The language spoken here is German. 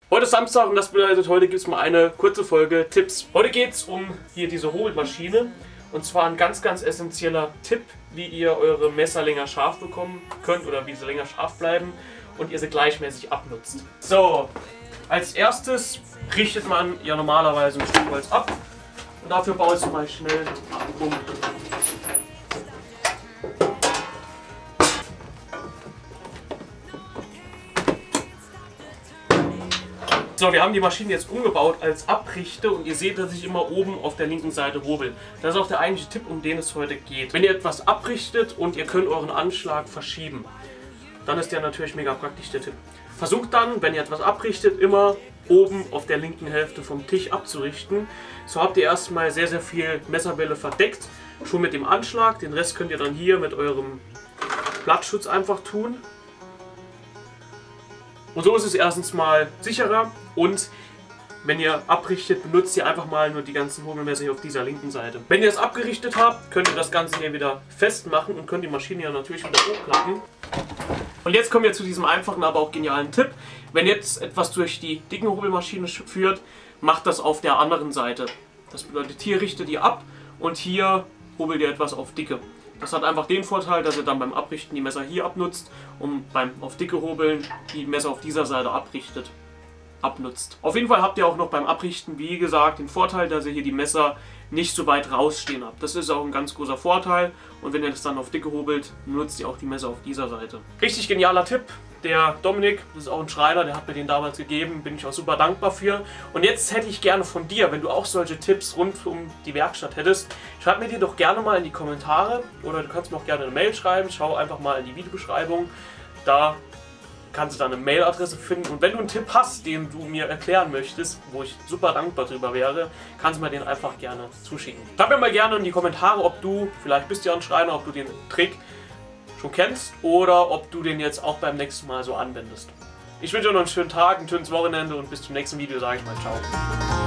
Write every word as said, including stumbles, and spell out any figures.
Heute ist Samstag und das bedeutet, heute gibt es mal eine kurze Folge Tipps. Heute geht es um hier diese Hobelmaschine und zwar ein ganz, ganz essentieller Tipp, wie ihr eure Messer länger scharf bekommen könnt oder wie sie länger scharf bleiben und ihr sie gleichmäßig abnutzt. So, als erstes richtet man ja normalerweise ein Stück Holz ab und dafür baust du mal schnell um. So, wir haben die Maschine jetzt umgebaut als Abrichte und ihr seht, dass ich immer oben auf der linken Seite hobel. Das ist auch der eigentliche Tipp, um den es heute geht. Wenn ihr etwas abrichtet und ihr könnt euren Anschlag verschieben, dann ist der natürlich mega praktisch, der Tipp. Versucht dann, wenn ihr etwas abrichtet, immer oben auf der linken Hälfte vom Tisch abzurichten. So habt ihr erstmal sehr, sehr viel Messerbälle verdeckt, schon mit dem Anschlag. Den Rest könnt ihr dann hier mit eurem Blattschutz einfach tun. Und so ist es erstens mal sicherer und wenn ihr abrichtet, benutzt ihr einfach mal nur die ganzen Hobelmesser hier auf dieser linken Seite. Wenn ihr es abgerichtet habt, könnt ihr das Ganze hier wieder festmachen und könnt die Maschine ja natürlich wieder hochklappen. Und jetzt kommen wir zu diesem einfachen, aber auch genialen Tipp. Wenn jetzt etwas durch die dicken Hobelmaschine führt, macht das auf der anderen Seite. Das bedeutet, hier richtet ihr ab und hier hobelt ihr etwas auf dicke. Das hat einfach den Vorteil, dass ihr dann beim Abrichten die Messer hier abnutzt und beim auf dicke Hobeln die Messer auf dieser Seite abrichtet, abnutzt. Auf jeden Fall habt ihr auch noch beim Abrichten, wie gesagt, den Vorteil, dass ihr hier die Messer nicht so weit rausstehen habt. Das ist auch ein ganz großer Vorteil und wenn ihr das dann auf dicke hobelt, nutzt ihr auch die Messer auf dieser Seite. Richtig genialer Tipp. Der Dominik, das ist auch ein Schreiner, der hat mir den damals gegeben, bin ich auch super dankbar für. Und jetzt hätte ich gerne von dir, wenn du auch solche Tipps rund um die Werkstatt hättest, schreib mir die doch gerne mal in die Kommentare oder du kannst mir auch gerne eine Mail schreiben, schau einfach mal in die Videobeschreibung, da kannst du dann eine Mailadresse finden und wenn du einen Tipp hast, den du mir erklären möchtest, wo ich super dankbar drüber wäre, kannst du mir den einfach gerne zuschicken. Schreib mir mal gerne in die Kommentare, ob du, vielleicht bist du ja ein Schreiner, ob du den Trick schon kennst oder ob du den jetzt auch beim nächsten Mal so anwendest. Ich wünsche dir noch einen schönen Tag, ein schönes Wochenende und bis zum nächsten Video sage ich mal ciao.